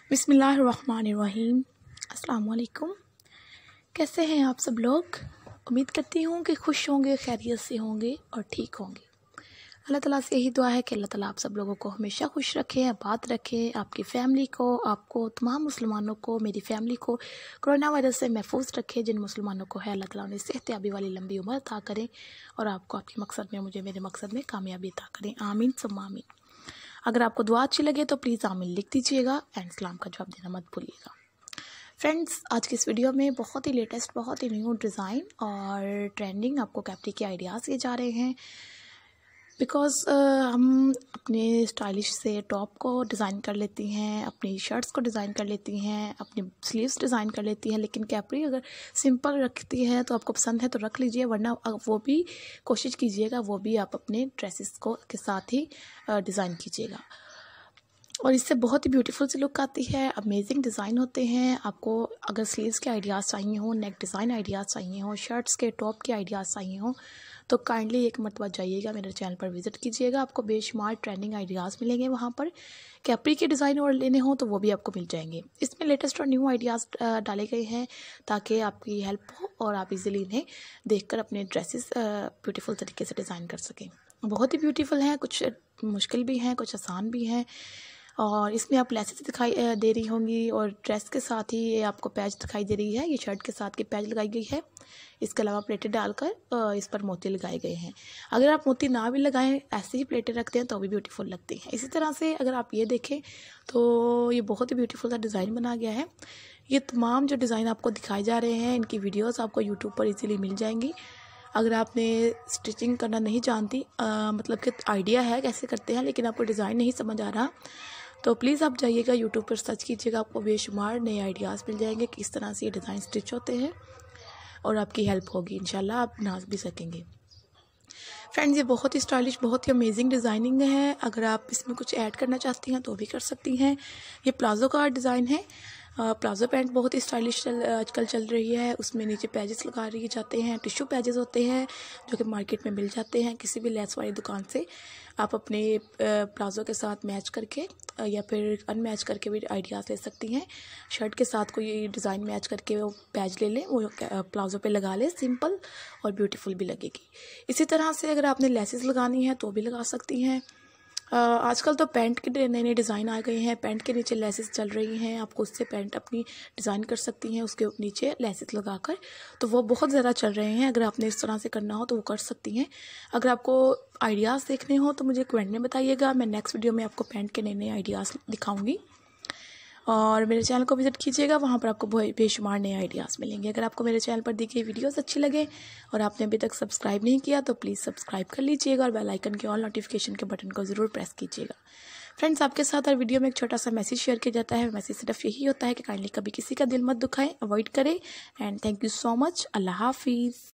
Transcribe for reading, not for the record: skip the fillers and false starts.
बिस्मिल्लाहिर्रहमानिर्रहीम। अस्सलाम वालेकुम। कैसे हैं आप सब लोग? उम्मीद करती हूँ कि खुश होंगे, खैरियत से होंगे और ठीक होंगे। अल्लाह ताला से यही दुआ है कि अल्लाह ताला आप सब लोगों को हमेशा खुश रखे, आबाद रखे, आपकी फ़ैमिली को, आपको, तमाम मुसलमानों को, मेरी फ़ैमिली को कोरोना वायरस से महफूज रखे। जिन मुसलमानों को है अल्लाह ताला उन्हें सेहतयाबी वाली लंबी उम्र अता करें और आपको आपके मकसद में, मुझे मेरे मकसद में कामयाबी अता करें। आमीन सुम्मा आमीन। अगर आपको दुआ अच्छी लगे तो प्लीज़ आमीन लिख दीजिएगा एंड सलाम का जवाब देना मत भूलिएगा। फ्रेंड्स, आज की इस वीडियो में बहुत ही लेटेस्ट, बहुत ही न्यू डिज़ाइन और ट्रेंडिंग आपको कैप्री के आइडियाज़ दिए जा रहे हैं। बिकॉज़ हम अपने स्टाइलिश से टॉप को डिज़ाइन कर लेती हैं, अपनी शर्ट्स को डिज़ाइन कर लेती हैं, अपनी स्लीव्स डिज़ाइन कर लेती हैं, लेकिन कैप्री अगर सिंपल रखती है तो आपको पसंद है तो रख लीजिए, वरना वो भी कोशिश कीजिएगा वो भी आप अपने ड्रेसेस को के साथ ही डिज़ाइन कीजिएगा और इससे बहुत ही ब्यूटीफुल सी लुक आती है। अमेजिंग डिज़ाइन होते हैं। आपको अगर स्लीव्स के आइडियाज़ चाहिए हों, नेक डिज़ाइन आइडियाज़ चाहिए हों, शर्ट्स के टॉप के आइडियाज़ चाहिए हों तो काइंडली एक मरतबा जाइएगा, मेरे चैनल पर विज़िट कीजिएगा। आपको बेशुमार ट्रेंडिंग आइडियाज़ मिलेंगे वहाँ पर। कैप्री के डिज़ाइन और लेने हों तो वो भी आपको मिल जाएंगे। इसमें लेटेस्ट और न्यू आइडियाज़ डाले गए हैं ताकि आपकी हेल्प हो और आप इजीली इन्हें देखकर अपने ड्रेसेस ब्यूटीफुल तरीके से डिज़ाइन कर सकें। बहुत ही ब्यूटीफुल हैं, कुछ मुश्किल भी हैं, कुछ आसान भी हैं। और इसमें आप लेसेस दिखाई दे रही होंगी और ड्रेस के साथ ही ये आपको पैच दिखाई दे रही है। ये शर्ट के साथ की पैच लगाई गई है। इसके अलावा प्लेटें डालकर इस पर मोती लगाए गए हैं। अगर आप मोती ना भी लगाएं, ऐसे ही प्लेटें रखते हैं तो भी ब्यूटीफुल लगती हैं। इसी तरह से अगर आप ये देखें तो ये बहुत ही ब्यूटीफुल सा डिज़ाइन बना गया है। ये तमाम जो डिज़ाइन आपको दिखाए जा रहे हैं इनकी वीडियोज़ आपको यूट्यूब पर ईज़िली मिल जाएंगी। अगर आपने स्टिचिंग करना नहीं जानती, मतलब कि आइडिया है कैसे करते हैं लेकिन आपको डिज़ाइन नहीं समझ आ रहा, तो प्लीज़ आप जाइएगा यूट्यूब पर सर्च कीजिएगा, आपको बेशुमार नए आइडियाज़ मिल जाएंगे किस तरह से ये डिज़ाइन स्टिच होते हैं और आपकी हेल्प होगी। इंशाल्लाह आप बना भी सकेंगे। फ्रेंड्स, ये बहुत ही स्टाइलिश, बहुत ही अमेजिंग डिज़ाइनिंग है। अगर आप इसमें कुछ ऐड करना चाहती हैं तो भी कर सकती हैं। ये प्लाज़ो का डिज़ाइन है। प्लाज़ो पैंट बहुत ही स्टाइलिश आजकल चल रही है। उसमें नीचे पैजेस लगा दिए जाते हैं, टिश्यू पैजेस होते हैं जो कि मार्केट में मिल जाते हैं। किसी भी लेस वाली दुकान से आप अपने प्लाज़ो के साथ मैच करके या फिर अनमैच करके भी आइडियाज़ ले सकती हैं। शर्ट के साथ कोई डिज़ाइन मैच करके वो पैच ले लें, वो प्लाज़ो पे लगा लें, सिंपल और ब्यूटीफुल भी लगेगी। इसी तरह से अगर आपने लेसेस लगानी है तो भी लगा सकती हैं। आजकल तो पैंट के नए नए डिज़ाइन आ गए हैं। पैंट के नीचे लेसेस चल रही हैं, आपको उससे पैंट अपनी डिज़ाइन कर सकती हैं उसके नीचे लेसेस लगाकर, तो वो बहुत ज़्यादा चल रहे हैं। अगर आपने इस तरह से करना हो तो वो कर सकती हैं। अगर आपको आइडियाज़ देखने हो तो मुझे कमेंट में बताइएगा, मैं नेक्स्ट वीडियो में आपको पैंट के नए नए आइडियाज़ दिखाऊँगी। और मेरे चैनल को विज़िट कीजिएगा, वहाँ पर आपको बेशुमार नए आइडियाज़ मिलेंगे। अगर आपको मेरे चैनल पर दी गई वीडियोस अच्छी लगे और आपने अभी तक सब्सक्राइब नहीं किया तो प्लीज़ सब्सक्राइब कर लीजिएगा और बेल आइकन के ऑल नोटिफिकेशन के बटन को ज़रूर प्रेस कीजिएगा। फ्रेंड्स, आपके साथ हर वीडियो में एक छोटा सा मैसेज शेयर किया जाता है। मैसेज सिर्फ यही होता है कि काइंडली कभी किसी का दिल मत दुखाएं, अवॉइड करें। And thank you so much. Allah हाफिज़।